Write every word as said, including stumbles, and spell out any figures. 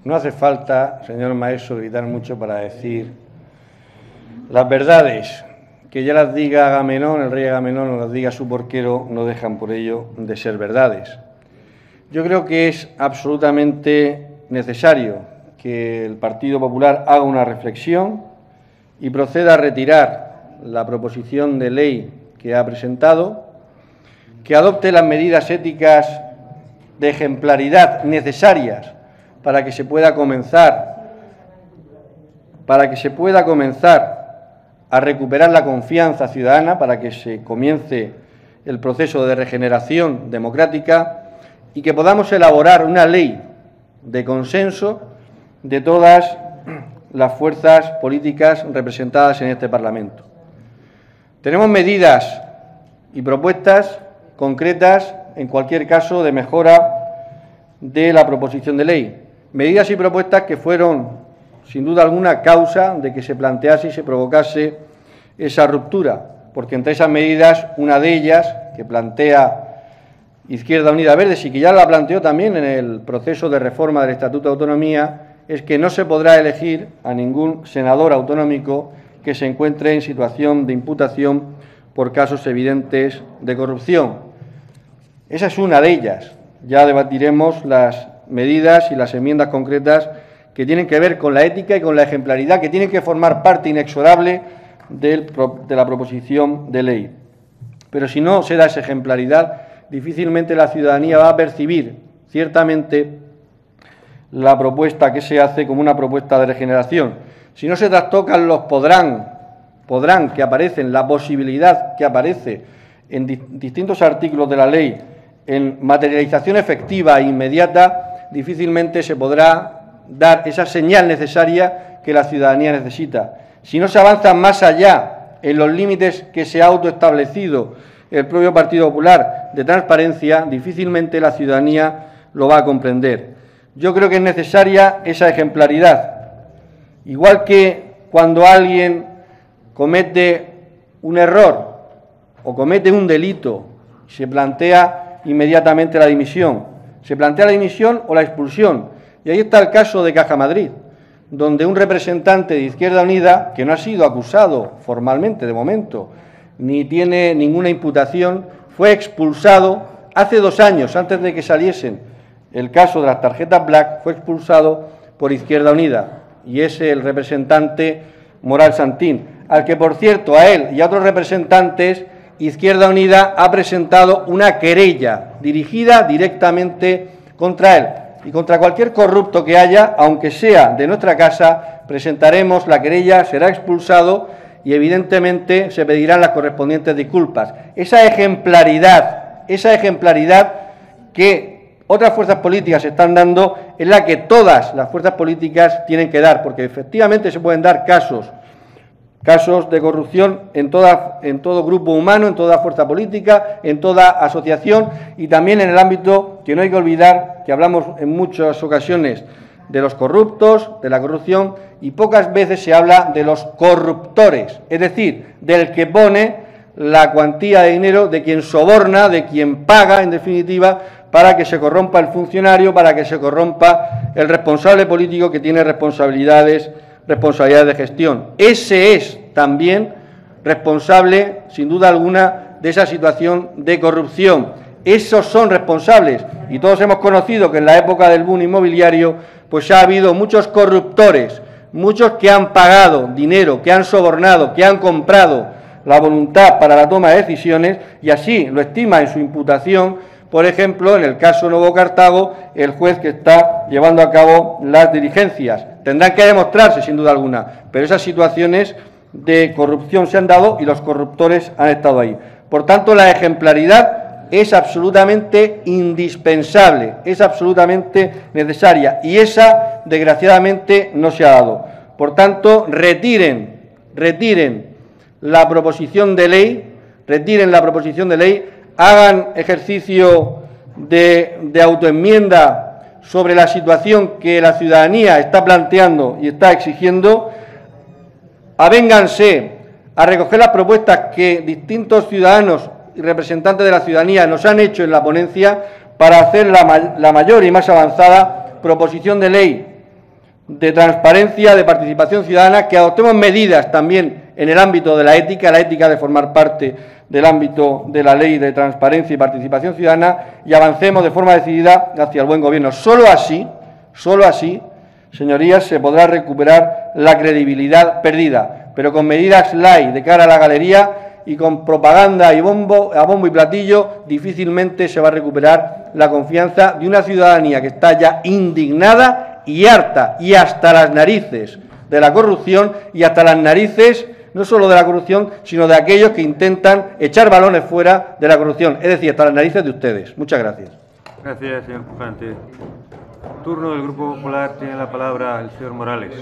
No hace falta, señor Maeso, gritar mucho para decir las verdades. Que ya las diga Agamenón, el rey Agamenón, o las diga su porquero, no dejan por ello de ser verdades. Yo creo que es absolutamente necesario que el Partido Popular haga una reflexión y proceda a retirar la proposición de ley que ha presentado, que adopte las medidas éticas de ejemplaridad necesarias para que se pueda comenzar, para que se pueda comenzar a recuperar la confianza ciudadana, para que se comience el proceso de regeneración democrática y que podamos elaborar una ley de consenso de todas las fuerzas políticas representadas en este Parlamento. Tenemos medidas y propuestas concretas, en cualquier caso, de mejora de la proposición de ley. Medidas y propuestas que fueron, sin duda alguna, causa de que se plantease y se provocase esa ruptura, porque entre esas medidas, una de ellas, que plantea Izquierda Unida Verdes y que ya la planteó también en el proceso de reforma del Estatuto de Autonomía, es que no se podrá elegir a ningún senador autonómico que se encuentre en situación de imputación por casos evidentes de corrupción. Esa es una de ellas. Ya debatiremos las medidas y las enmiendas concretas que tienen que ver con la ética y con la ejemplaridad, que tienen que formar parte inexorable del, de la proposición de ley. Pero si no se da esa ejemplaridad, difícilmente la ciudadanía va a percibir ciertamente la propuesta que se hace como una propuesta de regeneración. Si no se trastocan los podrán, podrán que aparecen, la posibilidad que aparece en di distintos artículos de la ley en materialización efectiva e inmediata, difícilmente se podrá dar esa señal necesaria que la ciudadanía necesita. Si no se avanza más allá en los límites que se ha autoestablecido el propio Partido Popular de transparencia, difícilmente la ciudadanía lo va a comprender. Yo creo que es necesaria esa ejemplaridad. Igual que cuando alguien comete un error o comete un delito, se plantea inmediatamente la dimisión. Se plantea la dimisión o la expulsión. Y ahí está el caso de Caja Madrid, donde un representante de Izquierda Unida, que no ha sido acusado formalmente de momento, ni tiene ninguna imputación, fue expulsado hace dos años, antes de que saliesen el caso de las tarjetas Black, fue expulsado por Izquierda Unida, y es el representante Moral Santín, al que, por cierto, a él y a otros representantes, Izquierda Unida ha presentado una querella dirigida directamente contra él. Y contra cualquier corrupto que haya, aunque sea de nuestra casa, presentaremos la querella, será expulsado y evidentemente se pedirán las correspondientes disculpas. Esa ejemplaridad, esa ejemplaridad que otras fuerzas políticas están dando es la que todas las fuerzas políticas tienen que dar, porque efectivamente se pueden dar casos, casos de corrupción en, toda, en todo grupo humano, en toda fuerza política, en toda asociación y también en el ámbito que no hay que olvidar, que hablamos en muchas ocasiones de los corruptos, de la corrupción, y pocas veces se habla de los corruptores, es decir, del que pone la cuantía de dinero, de quien soborna, de quien paga, en definitiva, para que se corrompa el funcionario, para que se corrompa el responsable político que tiene responsabilidades, responsabilidades de gestión. Ese es también responsable, sin duda alguna, de esa situación de corrupción. Esos son responsables, y todos hemos conocido que en la época del boom inmobiliario pues ha habido muchos corruptores, muchos que han pagado dinero, que han sobornado, que han comprado la voluntad para la toma de decisiones, y así lo estima en su imputación, por ejemplo, en el caso Novo Cartago, el juez que está llevando a cabo las diligencias. Tendrán que demostrarse, sin duda alguna, pero esas situaciones de corrupción se han dado y los corruptores han estado ahí. Por tanto, la ejemplaridad es absolutamente indispensable, es absolutamente necesaria, y esa, desgraciadamente, no se ha dado. Por tanto, retiren, retiren la proposición de ley, retiren la proposición de ley, hagan ejercicio de, de autoenmienda sobre la situación que la ciudadanía está planteando y está exigiendo, avénganse a recoger las propuestas que distintos ciudadanos y representantes de la ciudadanía nos han hecho en la ponencia para hacer la, la mayor y más avanzada proposición de ley de transparencia, de participación ciudadana, que adoptemos medidas también en el ámbito de la ética, la ética de formar parte del ámbito de la ley de transparencia y participación ciudadana, y avancemos de forma decidida hacia el buen gobierno. Solo así, solo así, señorías, se podrá recuperar la credibilidad perdida, pero con medidas light de cara a la galería y con propaganda y bombo, a bombo y platillo, difícilmente se va a recuperar la confianza de una ciudadanía que está ya indignada y harta, y hasta las narices de la corrupción, y hasta las narices no solo de la corrupción, sino de aquellos que intentan echar balones fuera de la corrupción, es decir, hasta las narices de ustedes. Muchas gracias. Gracias, señor Pujante. Turno del Grupo Popular, tiene la palabra el señor Morales.